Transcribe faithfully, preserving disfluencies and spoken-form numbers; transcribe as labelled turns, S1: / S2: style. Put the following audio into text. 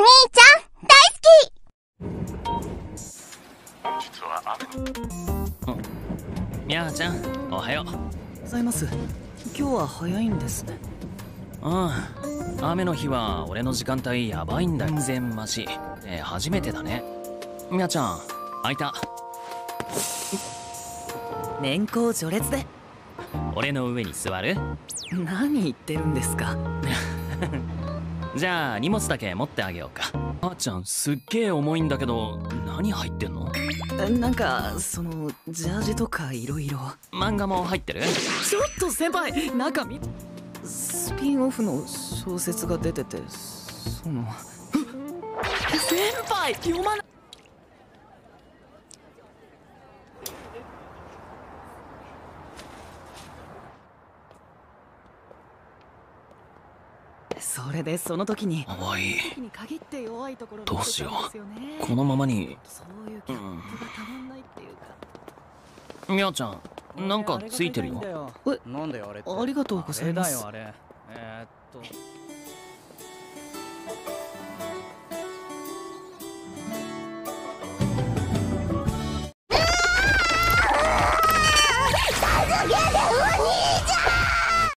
S1: ちゃん大好き。
S2: 実は雨の。
S3: みゃーちゃん、おはよう。
S4: ございます。今日は早いんですね。
S3: うん、雨の日は俺の時間帯やばいんだ。全然マシ。えー、初めてだね。みゃーちゃん、開いた。
S4: 年功序列で。
S3: 俺の上に座る？
S4: 何言ってるんですか。
S3: じゃあ荷物だけ持ってあげようか。あーちゃん、すっげえ重いんだけど何入ってんの？
S4: なんかそのジャージとかいろいろ。
S3: 漫画も入ってる？
S4: ちょっと先輩、中見。スピンオフの小説が出てて、その先輩読まない。それでその時に
S3: かわいい。どうしよう、このままに。
S4: そういうギャップがたまんないっていうか。
S3: みゃーちゃん、なんかついてるよ。
S4: え、
S5: なんだよあれって。
S4: ありがとうございます。
S5: あれだよあれ。えーっと